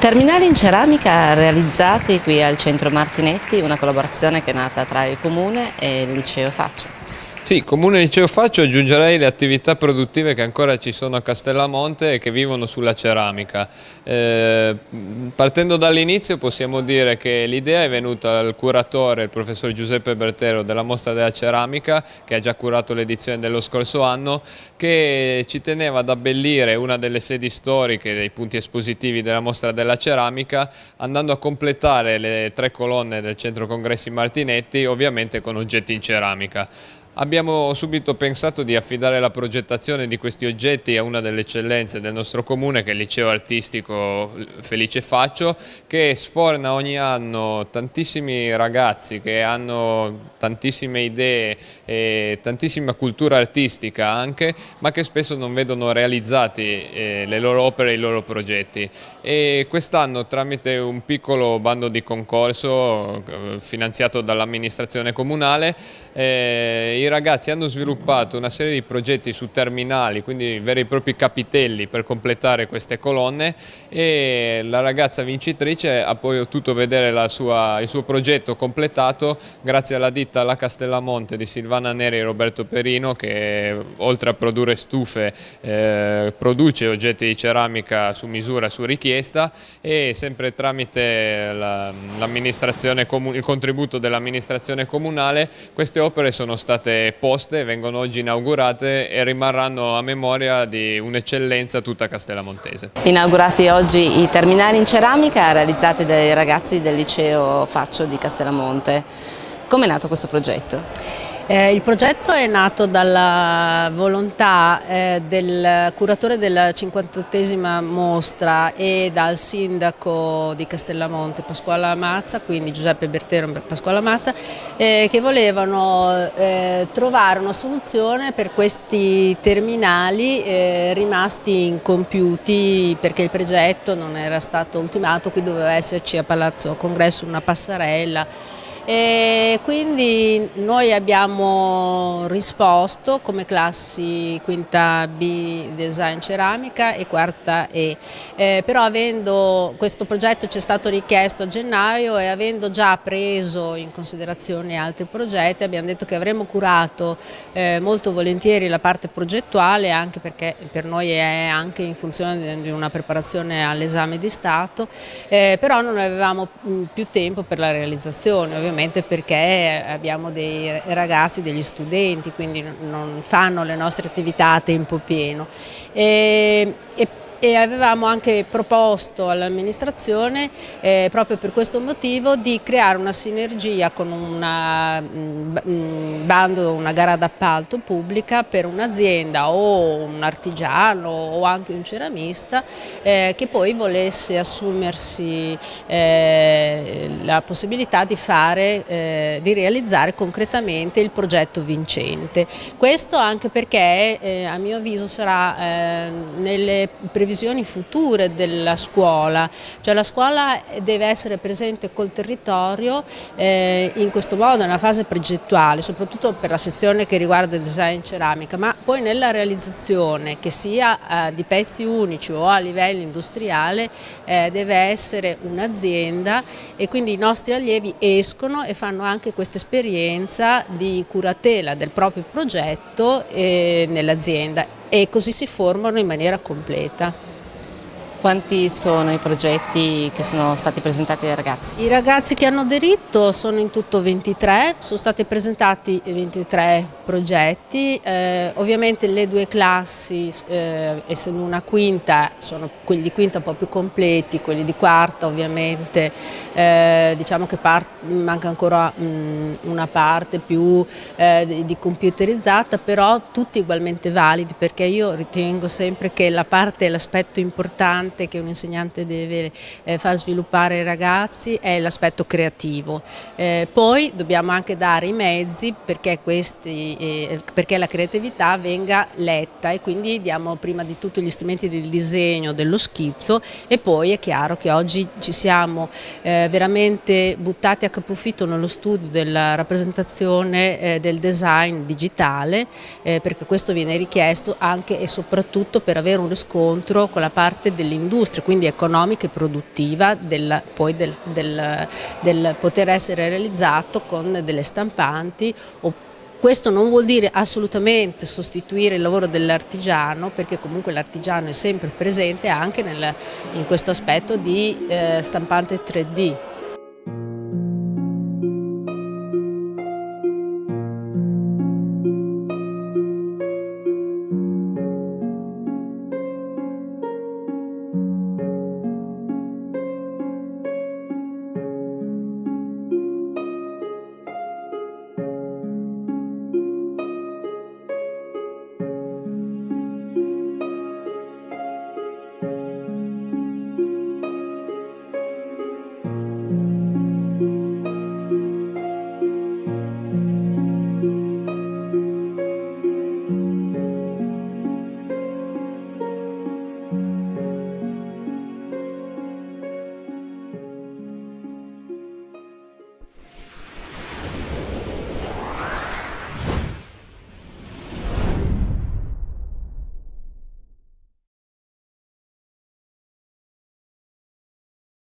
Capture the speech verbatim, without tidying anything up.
Terminali in ceramica realizzati qui al Centro Martinetti, una collaborazione che è nata tra il Comune e il Liceo Faccio. Sì, Comune e Liceo Faccio, aggiungerei le attività produttive che ancora ci sono a Castellamonte e che vivono sulla ceramica. Eh, partendo dall'inizio possiamo dire che l'idea è venuta al curatore, il professor Giuseppe Bertero della Mostra della Ceramica, che ha già curato l'edizione dello scorso anno, che ci teneva ad abbellire una delle sedi storiche dei punti espositivi della Mostra della Ceramica, andando a completare le tre colonne del Centro Congressi Martinetti, ovviamente con oggetti in ceramica. Abbiamo subito pensato di affidare la progettazione di questi oggetti a una delle eccellenze del nostro comune, che è il Liceo Artistico Felice Faccio, che sforna ogni anno tantissimi ragazzi che hanno tantissime idee e tantissima cultura artistica anche, ma che spesso non vedono realizzati eh, le loro opere e i loro progetti. E quest'anno, tramite un piccolo bando di concorso eh, finanziato dall'amministrazione comunale, eh, i ragazzi hanno sviluppato una serie di progetti su terminali, quindi veri e propri capitelli per completare queste colonne, e la ragazza vincitrice ha poi potuto vedere la sua, il suo progetto completato grazie alla ditta La Castellamonte di Silvana Neri e Roberto Perino, che oltre a produrre stufe eh, produce oggetti di ceramica su misura, su richiesta, e sempre tramite l'amministrazione, il contributo dell'amministrazione comunale queste opere sono state poste, vengono oggi inaugurate e rimarranno a memoria di un'eccellenza tutta castellamontese. Inaugurati oggi i terminali in ceramica realizzati dai ragazzi del Liceo Faccio di Castellamonte. Come è nato questo progetto? Eh, il progetto è nato dalla volontà eh, del curatore della cinquantottesima mostra e dal sindaco di Castellamonte, Pasquale Mazza, quindi Giuseppe Bertero e Pasquale Mazza, eh, che volevano eh, trovare una soluzione per questi terminali eh, rimasti incompiuti perché il progetto non era stato ultimato. Qui doveva esserci a Palazzo Congresso una passerella. E quindi noi abbiamo risposto come classi quinta B design ceramica e quarta E, eh, però avendo questo progetto ci è stato richiesto a gennaio e avendo già preso in considerazione altri progetti, abbiamo detto che avremmo curato eh, molto volentieri la parte progettuale, anche perché per noi è anche in funzione di una preparazione all'esame di Stato, eh, però non avevamo più tempo per la realizzazione, ovviamente perché abbiamo dei ragazzi, degli studenti, quindi non fanno le nostre attività a tempo pieno. E, e E avevamo anche proposto all'amministrazione, eh, proprio per questo motivo, di creare una sinergia con una, un bando, una gara d'appalto pubblica per un'azienda o un artigiano o anche un ceramista eh, che poi volesse assumersi eh, la possibilità di, fare, eh, di realizzare concretamente il progetto vincente. Questo anche perché eh, a mio avviso sarà eh, nelle previsioni future della scuola, cioè la scuola deve essere presente col territorio eh, in questo modo nella fase progettuale, soprattutto per la sezione che riguarda il design ceramica, ma poi nella realizzazione, che sia eh, di pezzi unici o a livello industriale, eh, deve essere un'azienda, e quindi i nostri allievi escono e fanno anche questa esperienza di curatela del proprio progetto eh, nell'azienda, e così si formano in maniera completa. Quanti sono i progetti che sono stati presentati dai ragazzi? I ragazzi che hanno aderito sono in tutto ventitré, sono stati presentati ventitré progetti, eh, ovviamente le due classi, eh, essendo una quinta, sono quelli di quinta un po' più completi, quelli di quarta ovviamente, eh, diciamo che manca ancora mh, una parte più eh, di, di computerizzata, però tutti ugualmente validi, perché io ritengo sempre che la parte, l'aspetto importante che un insegnante deve eh, far sviluppare ai ragazzi è l'aspetto creativo. Eh, poi dobbiamo anche dare i mezzi perché, questi, eh, perché la creatività venga letta, e quindi diamo prima di tutto gli strumenti del disegno, dello schizzo, e poi è chiaro che oggi ci siamo eh, veramente buttati a capofitto nello studio della rappresentazione eh, del design digitale, eh, perché questo viene richiesto anche e soprattutto per avere un riscontro con la parte dell'investimento industria, quindi economica e produttiva, del, poi del, del, del poter essere realizzato con delle stampanti. Questo non vuol dire assolutamente sostituire il lavoro dell'artigiano, perché comunque l'artigiano è sempre presente anche nel, in questo aspetto di eh, stampante tre D.